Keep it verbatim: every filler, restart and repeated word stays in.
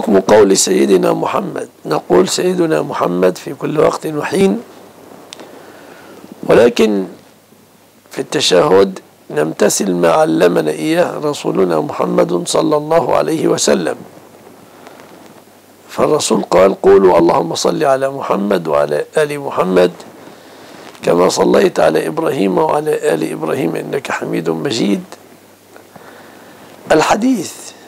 حكم قول سيدنا محمد؟ نقول سيدنا محمد في كل وقت وحين، ولكن في التشهد نمتثل ما علمنا إياه رسولنا محمد صلى الله عليه وسلم. فالرسول قال: قولوا اللهم صل على محمد وعلى آل محمد كما صليت على إبراهيم وعلى آل إبراهيم إنك حميد مجيد. الحديث